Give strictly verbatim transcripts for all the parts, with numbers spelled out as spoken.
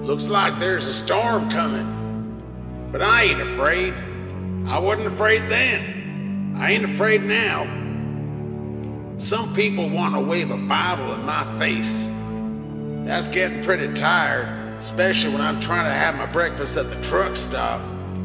Looks like there's a storm coming. But I ain't afraid. I wasn't afraid then. I ain't afraid now. Some people want to wave a Bible in my face. That's getting pretty tired, especially when I'm trying to have my breakfast at the truck stop.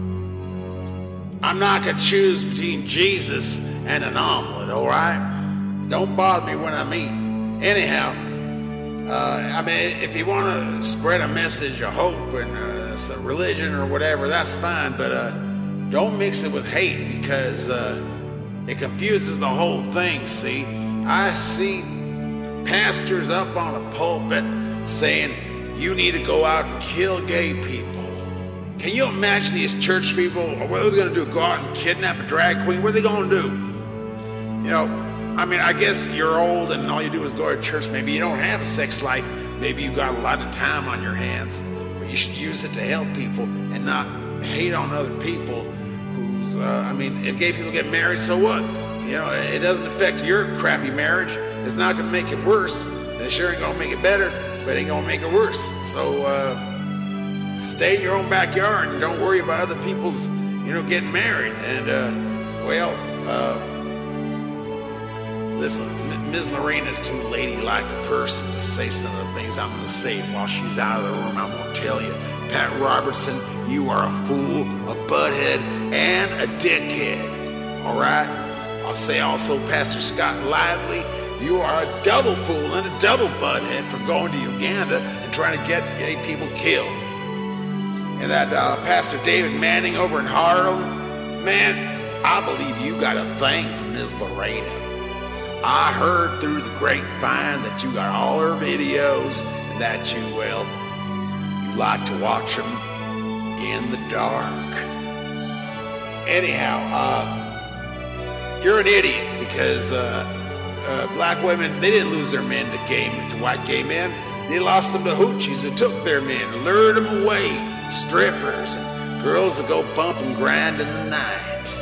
I'm not going to choose between Jesus and an omelet, all right? Don't bother me when I'm eating. Anyhow, uh, I mean, if you want to spread a message of hope and uh, some religion or whatever, that's fine, but uh, don't mix it with hate because uh, it confuses the whole thing, see? I see pastors up on a pulpit saying, you need to go out and kill gay people. Can you imagine these church people? What are they going to do? Go out and kidnap a drag queen? What are they going to do? You know, I mean, I guess you're old and all you do is go to church. Maybe you don't have a sex life. Maybe you got a lot of time on your hands. But you should use it to help people and not hate on other people who's, uh, I mean, if gay people get married, so what? You know, it doesn't affect your crappy marriage. It's not going to make it worse. It sure ain't going to make it better, but it ain't going to make it worse. So, uh, stay in your own backyard and don't worry about other people's, you know, getting married. And, uh, well, uh, listen, Miz Lorena's too ladylike a person to say some of the things I'm going to say while she's out of the room. I'm going to tell you, Pat Robertson, you are a fool, a butthead, and a dickhead. All right? I'll say also, Pastor Scott Lively, you are a double fool and a double butthead for going to Uganda and trying to get gay people killed. And that uh, Pastor David Manning over in Harlem, man, I believe you got a thing for Miz Lorena. I heard through the grapevine that you got all her videos and that you, well, you like to watch them in the dark. Anyhow, uh, you're an idiot because uh, uh, black women, they didn't lose their men to gay, to white gay men. They lost them to hoochies who took their men and lured them away. Strippers and girls that go bump and grind in the night.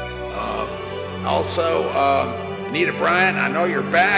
Uh, also, uh, Anita Bryant, I know you're back.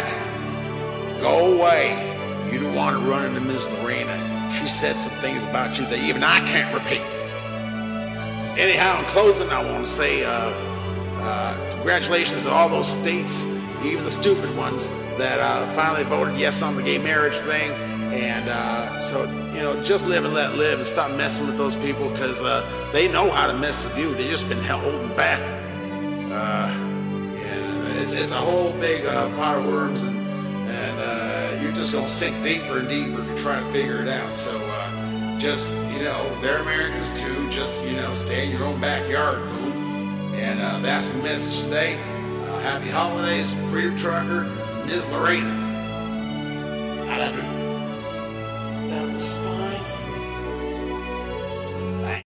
Go away. You don't want to run into Miz Lorena. She said some things about you that even I can't repeat. Anyhow, in closing, I want to say uh, uh, congratulations to all those states, even the stupid ones, that uh, finally voted yes on the gay marriage thing. And uh, so, you know, just live and let live and stop messing with those people because uh, they know how to mess with you. They've just been holding back. Uh, and it's, it's a whole big uh, pot of worms, and, and uh, you're just going to sink deeper and deeper if you try to figure it out. So uh, just, you know, they're Americans too. Just, you know, stay in your own backyard, fool. And uh, that's the message today. Uh, happy holidays, Freedom Trucker, Miz Lorena. I love you.